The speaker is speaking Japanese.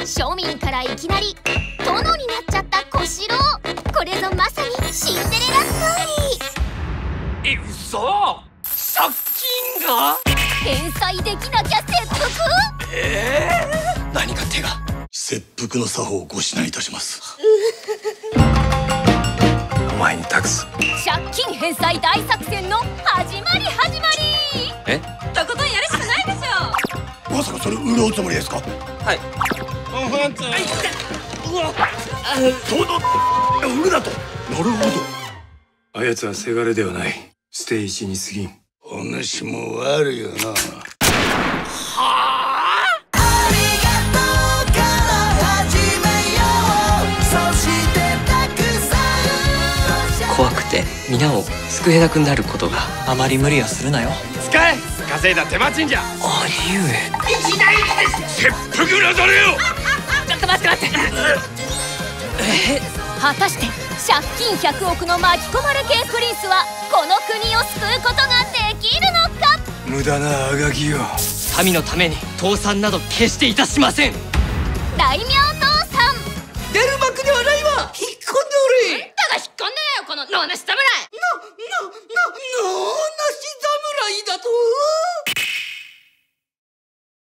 庶民からいきなり殿になっちゃった小四郎。これぞまさにシンデレラストーリー。 嘘。借金が返済できなきゃ切腹。 何か手が。切腹の作法をご指南いたします。お前に託す。 借金返済大作戦の始まり。 とことんやるしかないでしょ。 まさかそれ売るおつもりですか？ はい。 売るだと。なるほど。 あやつはせがれではない。捨て石に過ぎん。 お主も悪よな。 怖くて皆を救えなくなることが。 あまり無理はするなよ。 使え。稼いだ手間賃じゃ。 ありゆえ。 切腹なされよ。 ちょっと待って。果たして借金100億の巻き込まれ系プリンスはこの国を救うことができるのか。 無駄なあがきよ。 民のために倒産など決していたしません。 大名倒産。 出る幕ではないわ。引っ込んでおれ。 だが引っ込んでなよこの野無し侍。 なに